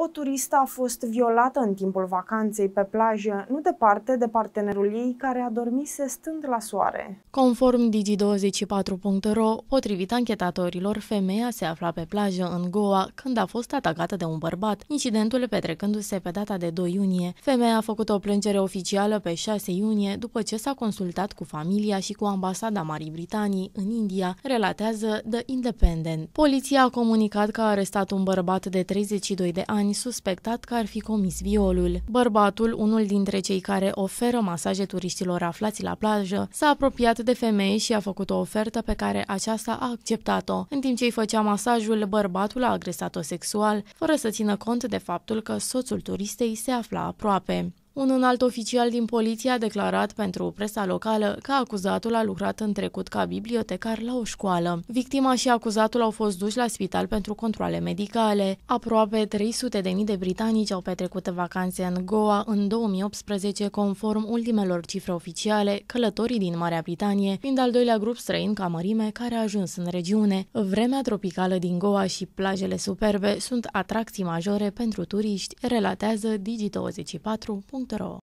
O turistă a fost violată în timpul vacanței pe plajă, nu departe de partenerul ei care adormise stând la soare. Conform Digi24.ro, potrivit anchetatorilor, femeia se afla pe plajă în Goa când a fost atacată de un bărbat, incidentul petrecându-se pe data de 2 iunie. Femeia a făcut o plângere oficială pe 6 iunie după ce s-a consultat cu familia și cu ambasada Marii Britanii în India, relatează The Independent. Poliția a comunicat că a arestat un bărbat de 32 de ani suspectat că ar fi comis violul. Bărbatul, unul dintre cei care oferă masaje turiștilor aflați la plajă, s-a apropiat de femeie și a făcut o ofertă pe care aceasta a acceptat-o. În timp ce îi făcea masajul, bărbatul a agresat-o sexual, fără să țină cont de faptul că soțul turistei se afla aproape. Un înalt oficial din poliție a declarat pentru presa locală că acuzatul a lucrat în trecut ca bibliotecar la o școală. Victima și acuzatul au fost duși la spital pentru controale medicale. Aproape 300.000 de britanici au petrecut vacanțe în Goa în 2018, conform ultimelor cifre oficiale, călătorii din Marea Britanie, fiind al doilea grup străin ca mărime care a ajuns în regiune. Vremea tropicală din Goa și plajele superbe sunt atracții majore pentru turiști, relatează Digi24.ro.